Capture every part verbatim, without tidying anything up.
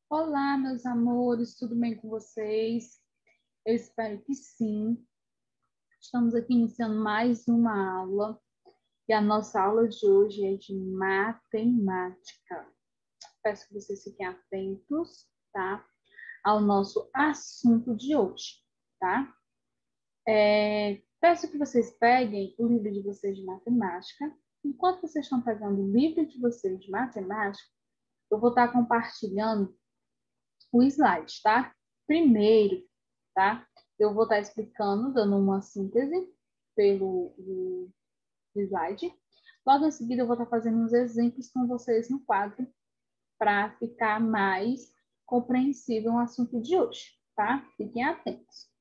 Olá, meus amores, tudo bem com vocês? Eu espero que sim. Estamos aqui iniciando mais uma aula e a nossa aula de hoje é de matemática. Peço que vocês fiquem atentos, tá? Ao nosso assunto de hoje, tá? É, peço que vocês peguem o livro de vocês de matemática. Enquanto vocês estão pegando o livro de vocês de matemática, eu vou estar compartilhando o slide, tá? Primeiro, tá? Eu vou estar explicando, dando uma síntese pelo o slide. Logo em seguida, eu vou estar fazendo uns exemplos com vocês no quadro para ficar mais compreensível o assunto de hoje, tá? Fiquem atentos.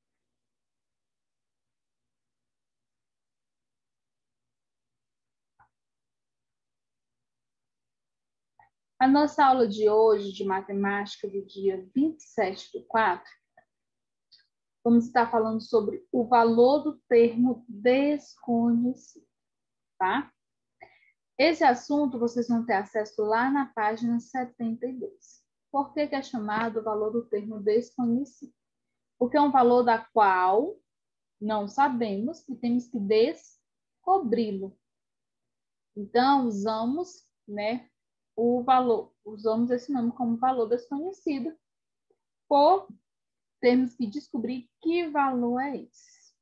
A nossa aula de hoje, de matemática, do dia vinte e sete do quatro, vamos estar falando sobre o valor do termo desconhecido, tá? Esse assunto vocês vão ter acesso lá na página setenta e dois. Por que que é chamado valor do termo desconhecido? Porque é um valor da qual não sabemos e temos que descobri-lo. Então, usamos, né, o valor, usamos esse nome como valor desconhecido, por termos que descobrir que valor é esse.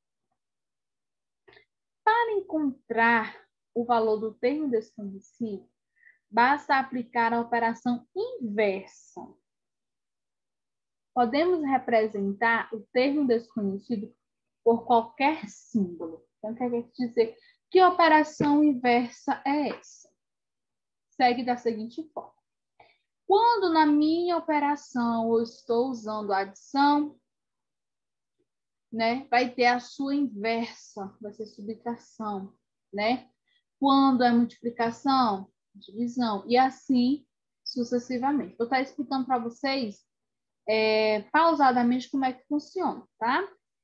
Para encontrar o valor do termo desconhecido, basta aplicar a operação inversa. Podemos representar o termo desconhecido por qualquer símbolo. Então, quer dizer, que operação inversa é essa? Segue da seguinte forma. Quando na minha operação eu estou usando a adição, né, vai ter a sua inversa, vai ser subtração, né? Quando é multiplicação, divisão, e assim sucessivamente. Vou estar explicando para vocês é, pausadamente como é que funciona, tá?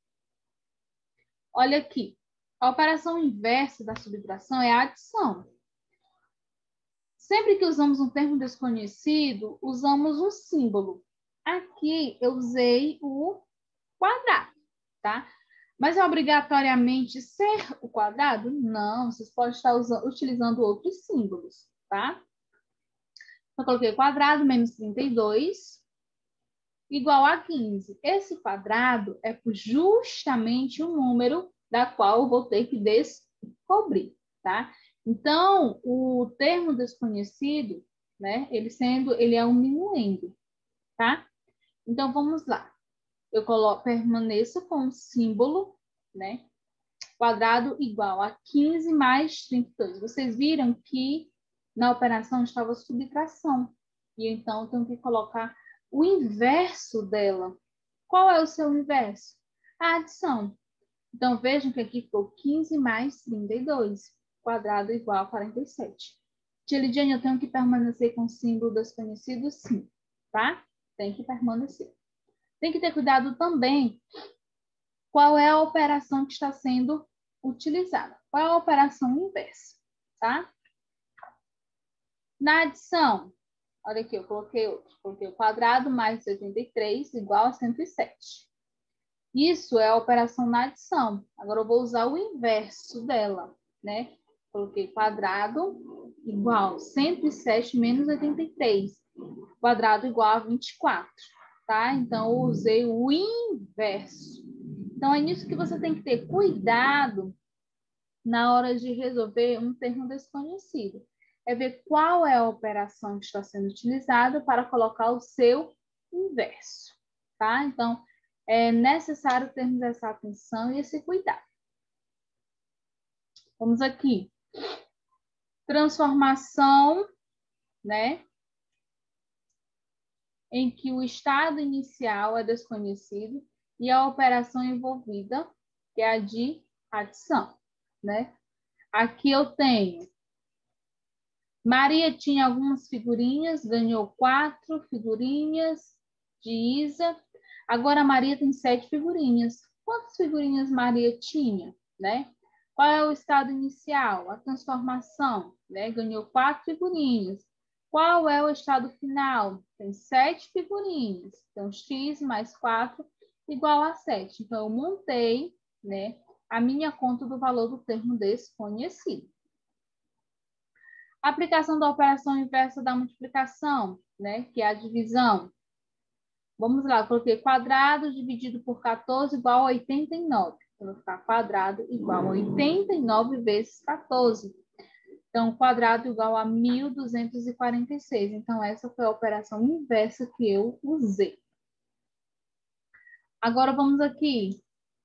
Olha aqui, a operação inversa da subtração é a adição. Sempre que usamos um termo desconhecido, usamos um símbolo. Aqui eu usei o quadrado, tá? Mas é obrigatoriamente ser o quadrado? Não, vocês podem estar usando, utilizando outros símbolos, tá? Eu coloquei quadrado menos trinta e dois igual a quinze. Esse quadrado é justamente o número da qual eu vou ter que descobrir, tá? Então, o termo desconhecido, né, ele sendo, ele é um minuendo, tá? Então, vamos lá. Eu coloco, permaneço com o símbolo, né, quadrado igual a quinze mais trinta e dois. Vocês viram que na operação estava subtração. E então, eu tenho que colocar o inverso dela. Qual é o seu inverso? A adição. Então, vejam que aqui ficou quinze mais trinta e dois, quadrado igual a quarenta e sete. Tia Lidiane, eu tenho que permanecer com o símbolo desconhecido? Sim, tá? Tem que permanecer. Tem que ter cuidado também qual é a operação que está sendo utilizada. Qual é a operação inversa, tá? Na adição, olha aqui, eu coloquei outro. Coloquei o quadrado mais oitenta e três igual a cento e sete. Isso é a operação na adição. Agora eu vou usar o inverso dela, né? Coloquei quadrado igual a cento e sete menos oitenta e três. Quadrado igual a vinte e quatro, tá? Então, eu usei o inverso. Então, é nisso que você tem que ter cuidado na hora de resolver um termo desconhecido. É ver qual é a operação que está sendo utilizada para colocar o seu inverso, tá? Então, é necessário termos essa atenção e esse cuidado. Vamos aqui. Transformação, né? Em que o estado inicial é desconhecido e a operação envolvida, que é a de adição, né? Aqui eu tenho Maria tinha algumas figurinhas, ganhou quatro figurinhas de Isa. Agora a Maria tem sete figurinhas. Quantas figurinhas Maria tinha, né? Qual é o estado inicial? A transformação, né? Ganhou quatro figurinhas. Qual é o estado final? Tem sete figurinhas. Então, x mais quatro igual a sete. Então, eu montei, né, a minha conta do valor do termo desconhecido. Aplicação da operação inversa da multiplicação, né, que é a divisão. Vamos lá, eu coloquei quadrado dividido por quatorze igual a oitenta e nove. Então, vai ficar quadrado igual a oitenta e nove vezes quatorze. Então, quadrado igual a mil duzentos e quarenta e seis. Então, essa foi a operação inversa que eu usei. Agora, vamos aqui.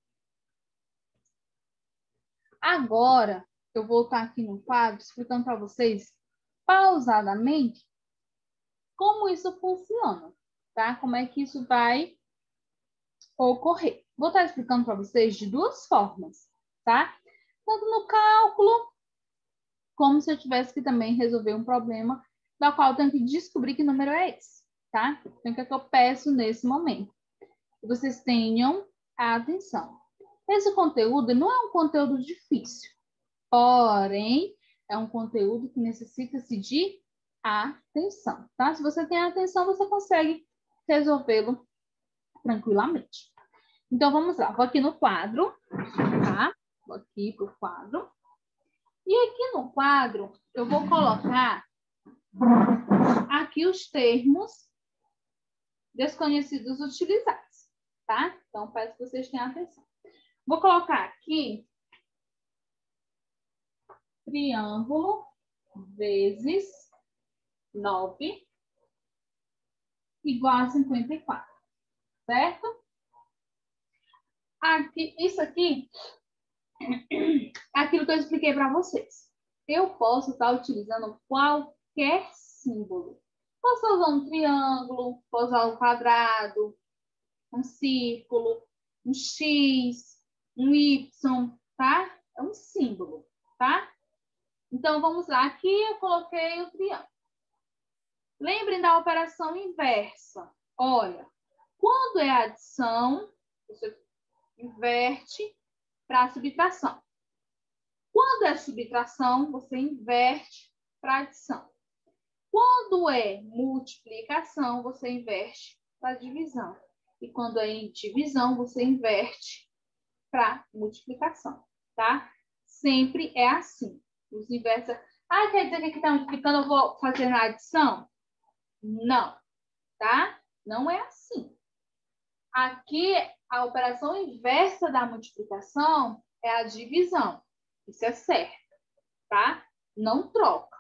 Agora, eu vou estar aqui no quadro explicando para vocês, pausadamente, como isso funciona, tá? Como é que isso vai ocorrer. Vou estar explicando para vocês de duas formas, tá? Tanto no cálculo, como se eu tivesse que também resolver um problema, da qual eu tenho que descobrir que número é esse, tá? Então, o que é que eu peço nesse momento? Que vocês tenham a atenção. Esse conteúdo não é um conteúdo difícil, porém, é um conteúdo que necessita-se de atenção, tá? Se você tem atenção, você consegue resolvê-lo tranquilamente. Então, vamos lá. Vou aqui no quadro, tá? Vou aqui para o quadro. E aqui no quadro, eu vou colocar aqui os termos desconhecidos utilizados, tá? Então, peço que vocês tenham atenção. Vou colocar aqui triângulo vezes nove igual a cinquenta e quatro, certo? Aqui, isso aqui é aquilo que eu expliquei para vocês. Eu posso estar utilizando qualquer símbolo. Posso usar um triângulo, posso usar um quadrado, um círculo, um X, um Y, tá? É um símbolo, tá? Então, vamos lá. Aqui eu coloquei o triângulo. Lembrem da operação inversa. Olha, quando é adição, você inverte para subtração. Quando é subtração, você inverte para adição. Quando é multiplicação, você inverte para divisão. E quando é em divisão, você inverte para multiplicação, tá? Sempre é assim. Os inversos. Ah, quer dizer que aqui está multiplicando, eu vou fazer na adição? Não, tá? Não é assim. Aqui, a operação inversa da multiplicação é a divisão. Isso é certo, tá? Não troca.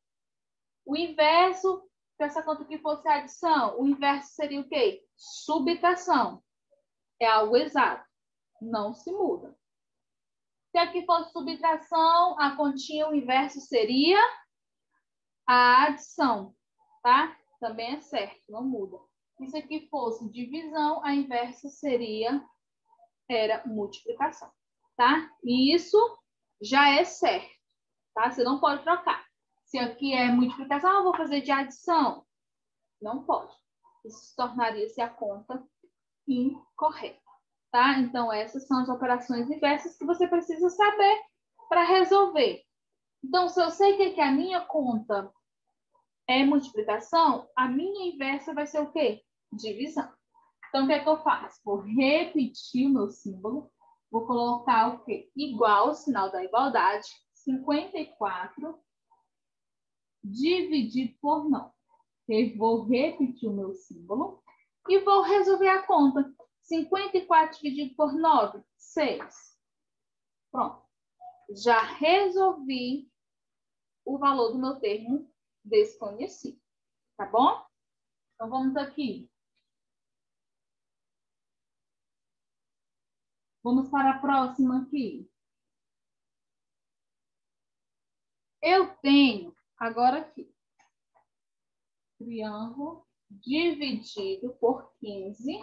O inverso, se essa conta aqui fosse adição, o inverso seria o quê? Subtração. É algo exato. Não se muda. Se aqui fosse subtração, a continha, o inverso seria a adição, tá? Também é certo, não muda. Se isso aqui fosse divisão, a inversa seria, era multiplicação, tá? E isso já é certo, tá? Você não pode trocar. Se aqui é multiplicação, eu vou fazer de adição. Não pode. Isso tornaria-se a conta incorreta, tá? Então, essas são as operações inversas que você precisa saber para resolver. Então, se eu sei que a minha conta é multiplicação, a minha inversa vai ser o quê? Divisão. Então, o que é que eu faço? Vou repetir o meu símbolo. Vou colocar o quê? Igual, o sinal da igualdade. cinquenta e quatro dividido por nove. Eu vou repetir o meu símbolo e vou resolver a conta. cinquenta e quatro dividido por nove, seis. Pronto. Já resolvi o valor do meu termo desconhecido. Tá bom? Então, vamos aqui. Vamos para a próxima aqui. Eu tenho, agora aqui, triângulo dividido por quinze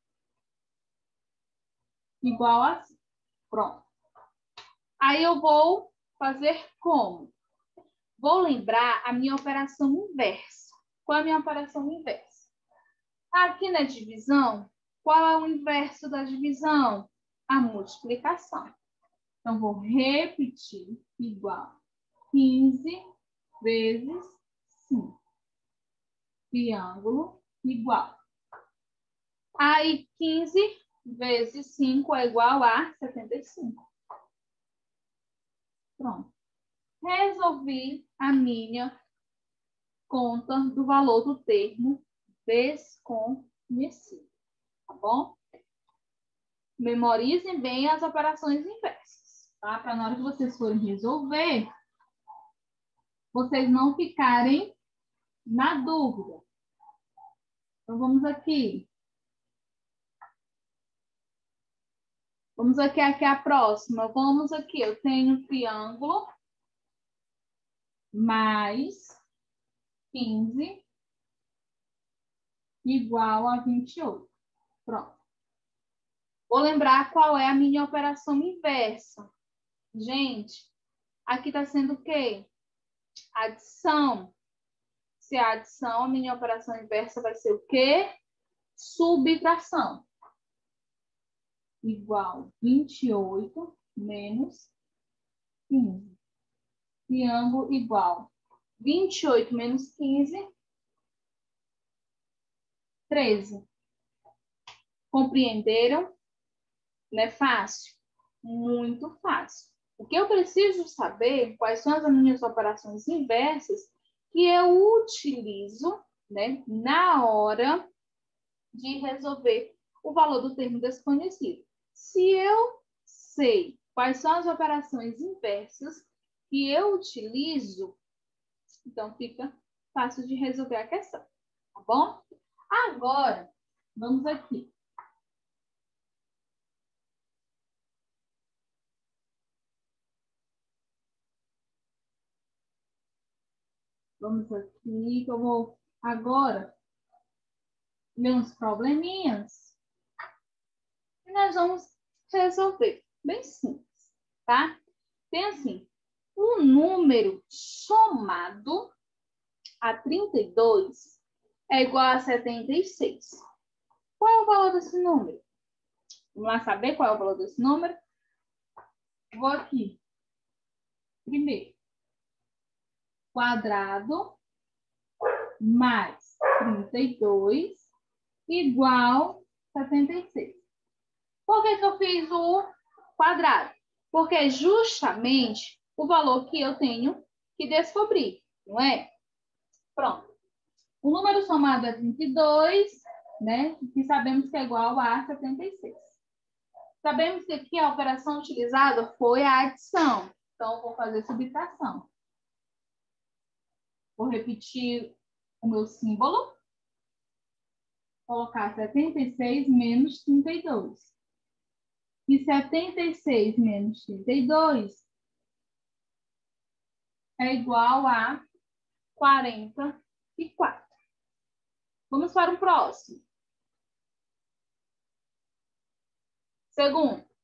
igual a cinco. Pronto. Aí eu vou fazer como? Vou lembrar a minha operação inversa. Qual é a minha operação inversa? Aqui na divisão, qual é o inverso da divisão? A multiplicação. Então, vou repetir igual quinze vezes cinco. triângulo igual. Aí, quinze vezes cinco é igual a setenta e cinco. Pronto. Resolvi a minha conta do valor do termo desconhecido. Tá bom? Memorizem bem as operações inversas, tá? Para na hora que vocês forem resolver, vocês não ficarem na dúvida. Então, vamos aqui. Vamos aqui, aqui a próxima. Vamos aqui, eu tenho triângulo mais quinze igual a vinte e oito. Pronto. Vou lembrar qual é a minha operação inversa. Gente, aqui está sendo o quê? Adição. Se é adição, a minha operação inversa vai ser o quê? Subtração. Igual vinte e oito menos quinze. Triângulo igual vinte e oito menos quinze, treze. Compreenderam? Não é fácil? Muito fácil. O que eu preciso saber, quais são as minhas operações inversas que eu utilizo, né, na hora de resolver o valor do termo desconhecido. Se eu sei quais são as operações inversas que eu utilizo, então fica fácil de resolver a questão, tá bom? Agora, vamos aqui. Vamos aqui, que eu vou agora ver uns probleminhas e nós vamos resolver. Bem simples, tá? Tem assim, um número somado a trinta e dois é igual a setenta e seis. Qual é o valor desse número? Vamos lá saber qual é o valor desse número? Vou aqui. Primeiro, quadrado mais trinta e dois igual a setenta e seis. Por que que eu fiz o quadrado? Porque é justamente o valor que eu tenho que descobrir, não é? Pronto. O número somado é trinta e dois, né? Que sabemos que é igual a setenta e seis. Sabemos que aqui a operação utilizada foi a adição. Então, eu vou fazer subtração. Vou repetir o meu símbolo. Colocar setenta e seis menos trinta e dois. E setenta e seis menos trinta e dois é igual a quarenta e quatro. Vamos para o próximo. Segundo,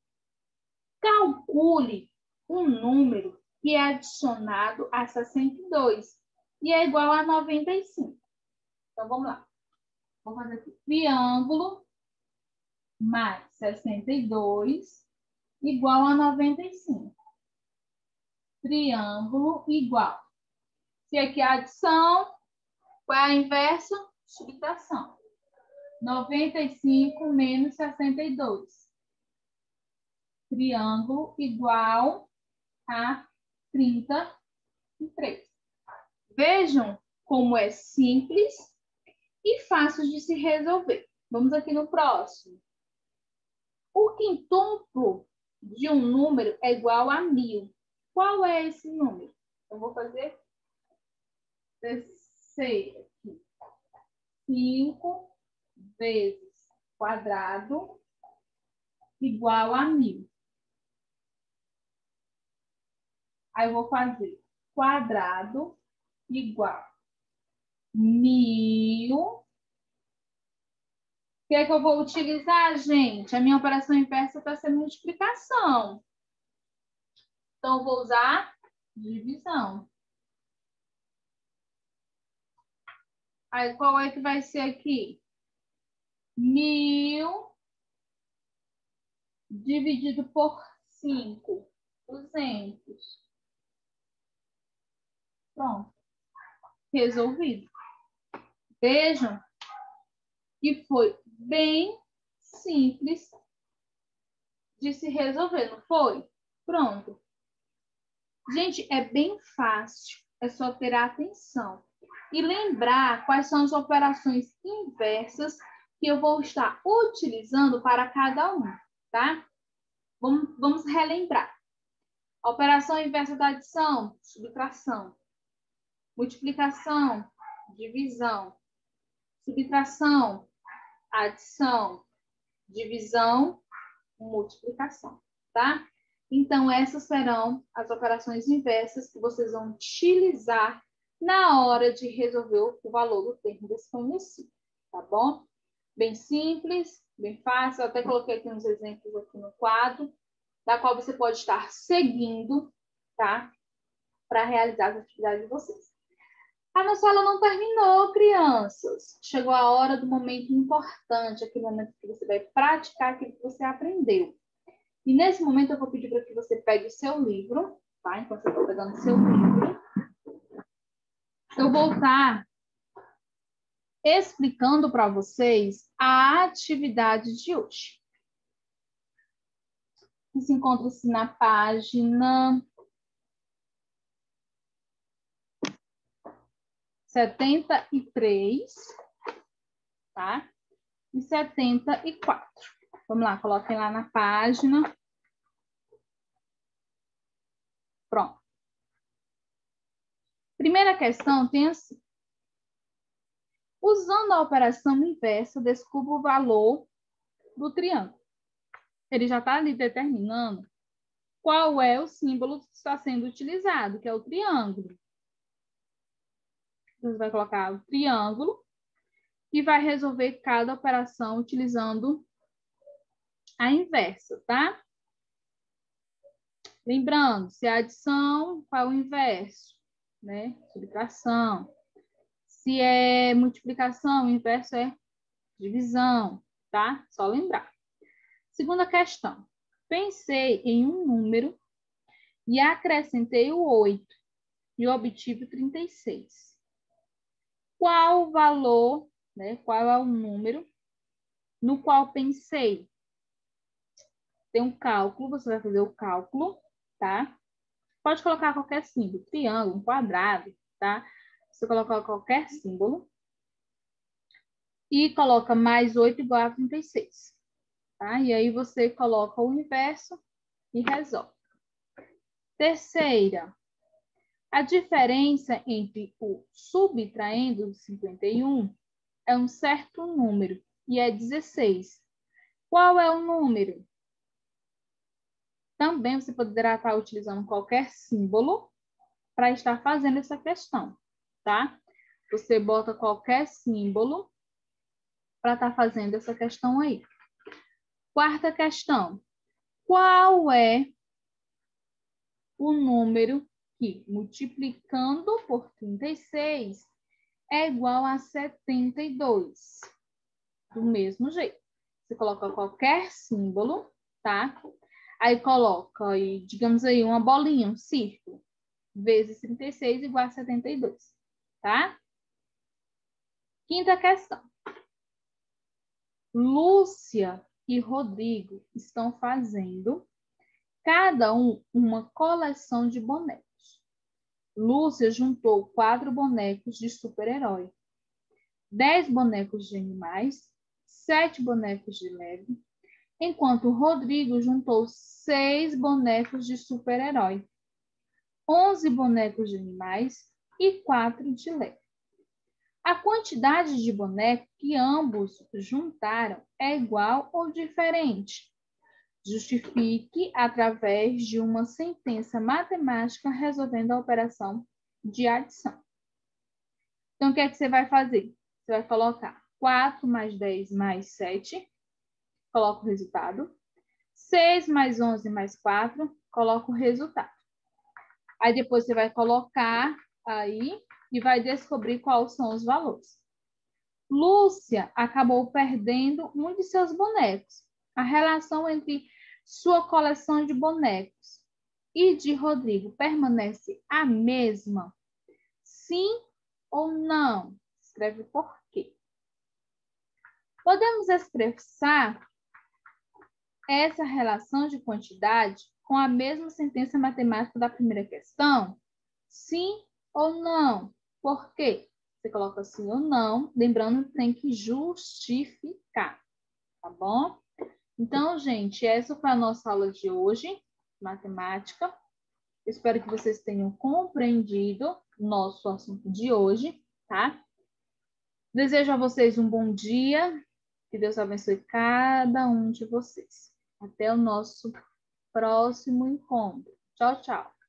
calcule um número que é adicionado a sessenta e dois e é igual a noventa e cinco. Então, vamos lá. Vou fazer aqui. Triângulo mais sessenta e dois igual a noventa e cinco. Triângulo igual. Se aqui é a adição, qual é a inversa? Subtração. noventa e cinco menos sessenta e dois. Triângulo igual a trinta e três. Vejam como é simples e fácil de se resolver. Vamos aqui no próximo. O quintuplo de um número é igual a mil. Qual é esse número? Eu vou fazer terceiro aqui. cinco vezes quadrado igual a mil. Aí eu vou fazer quadrado igual mil. O que é que eu vou utilizar, gente? A minha operação inversa está sendo multiplicação. Então, eu vou usar divisão. Aí, qual é que vai ser aqui? Mil dividido por cinco. duzentos. Pronto. Resolvido. Vejam que foi bem simples de se resolver, não foi? Pronto. Gente, é bem fácil, é só ter atenção e lembrar quais são as operações inversas que eu vou estar utilizando para cada um, tá? Vamos, vamos relembrar. Operação inversa da adição, subtração. Multiplicação, divisão. Subtração, adição, divisão, multiplicação, tá? Então, essas serão as operações inversas que vocês vão utilizar na hora de resolver o valor do termo desconhecido, tá bom? Bem simples, bem fácil. Eu até coloquei aqui uns exemplos aqui no quadro, da qual você pode estar seguindo, tá? Para realizar as atividades de vocês. A nossa aula não terminou, crianças. Chegou a hora do momento importante, aquele momento que você vai praticar aquilo que você aprendeu. E nesse momento eu vou pedir para que você pegue o seu livro, tá? Enquanto você está pegando o seu livro. Eu vou estar explicando para vocês a atividade de hoje. Que se encontra-se na página setenta e três, tá? E setenta e quatro. Vamos lá, coloquem lá na página. Pronto. Primeira questão tem assim. Usando a operação inversa, descubra o valor do triângulo. Ele já está ali determinando qual é o símbolo que está sendo utilizado, que é o triângulo. Você vai colocar o triângulo e vai resolver cada operação utilizando a inversa, tá? Lembrando, se é adição, qual é o inverso? Né? Subtração. Se é multiplicação, o inverso é divisão, tá? Só lembrar. Segunda questão. Pensei em um número e acrescentei o oito e obtive trinta e seis. Qual o valor, né? Qual é o número no qual pensei? Tem um cálculo, você vai fazer o cálculo, tá? Pode colocar qualquer símbolo, triângulo, quadrado, tá? Você coloca qualquer símbolo e coloca mais oito igual a trinta e seis, tá? E aí você coloca o inverso e resolve. Terceira, a diferença entre o subtraindo cinquenta e um é um certo número e é dezesseis. Qual é o número? Também você poderá estar utilizando qualquer símbolo para estar fazendo essa questão, tá? Você bota qualquer símbolo para estar fazendo essa questão aí. Quarta questão. Qual é o número que, multiplicando por trinta e seis, é igual a setenta e dois? Do mesmo jeito. Você coloca qualquer símbolo, tá? Aí coloca, aí, digamos aí, uma bolinha, um círculo, vezes trinta e seis igual a setenta e dois, tá? Quinta questão. Lúcia e Rodrigo estão fazendo, cada um, uma coleção de bonecos. Lúcia juntou quatro bonecos de super-herói, dez bonecos de animais, sete bonecos de Lego, enquanto Rodrigo juntou seis bonecos de super-herói, onze bonecos de animais e quatro de Lego. A quantidade de bonecos que ambos juntaram é igual ou diferente? Justifique através de uma sentença matemática resolvendo a operação de adição. Então, o que é que você vai fazer? Você vai colocar quatro mais dez mais sete, coloca o resultado. seis mais onze mais quatro, coloca o resultado. Aí depois você vai colocar aí e vai descobrir quais são os valores. Lúcia acabou perdendo um de seus bonecos. A relação entre sua coleção de bonecos e de Rodrigo permanece a mesma? Sim ou não? Escreve por quê. Podemos expressar essa relação de quantidade com a mesma sentença matemática da primeira questão? Sim ou não? Por quê? Você coloca sim ou não, lembrando que tem que justificar, tá bom? Então, gente, essa foi a nossa aula de hoje, matemática. Espero que vocês tenham compreendido o nosso assunto de hoje, tá? Desejo a vocês um bom dia, que Deus abençoe cada um de vocês. Até o nosso próximo encontro. Tchau, tchau.